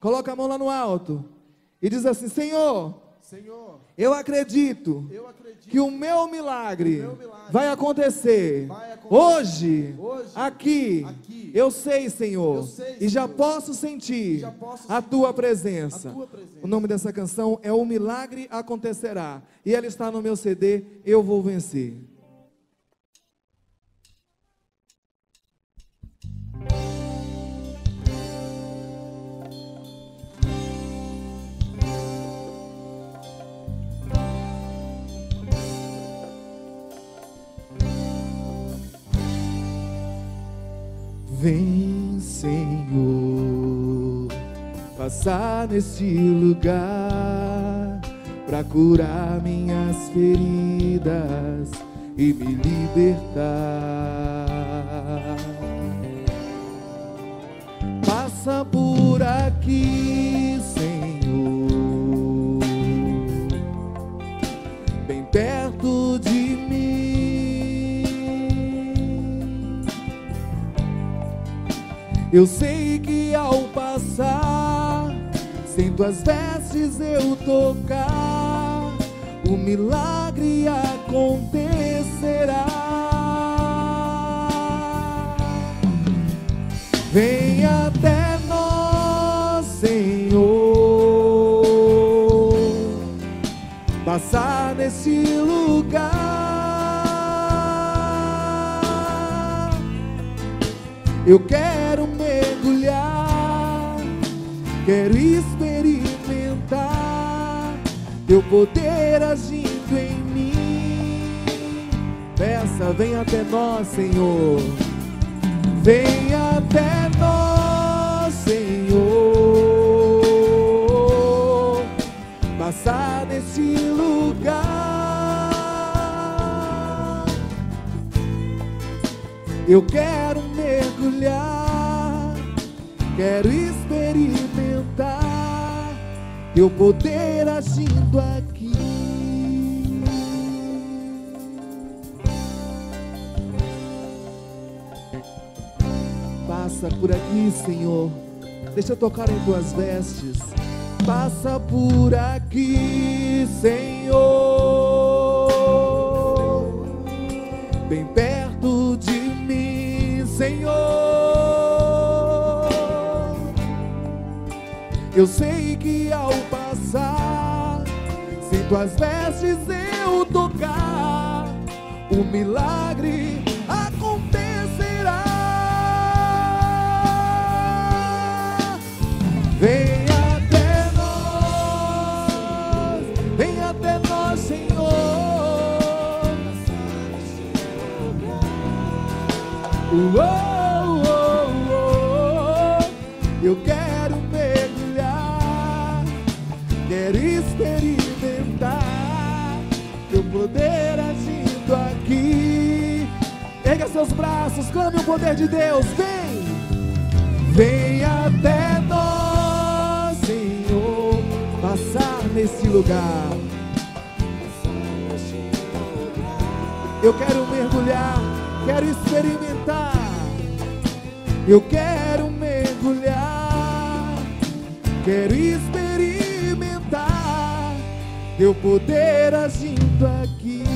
Coloca a mão lá no alto e diz assim: Senhor, eu acredito que o meu milagre vai acontecer hoje, aqui. Eu sei, Senhor, e já posso sentir a tua presença. O nome dessa canção é O Milagre Acontecerá, e ela está no meu CD, Eu Vou Vencer. Vem, Senhor, passar neste lugar pra curar minhas feridas e me libertar. Passa por aqui, Senhor, bem perto de mim. Eu sei que ao passar, sem tuas vestes eu tocar, o milagre acontecerá. Vem até nós, Senhor, passar nesse lugar. Eu quero mergulhar, quero experimentar teu poder agindo em mim. Peça, vem até nós, Senhor. Vem até nós, Senhor, passar nesse lugar. Eu quero mergulhar, quero experimentar teu poder agindo aqui. Passa por aqui, Senhor, deixa eu tocar em tuas vestes. Passa por aqui, Senhor, bem perto de mim, Senhor. Eu sei que ao passar, sem tuas vestes eu tocar, o milagre acontecerá. Vem até nós, Senhor. Eu quero mergulhar, quero experimentar teu poder agindo aqui. Erga seus braços, clame o poder de Deus. Vem até nós, Senhor, passar nesse lugar. Eu quero mergulhar, quero experimentar. Eu quero mergulhar, quero experimentar teu poder agindo aqui.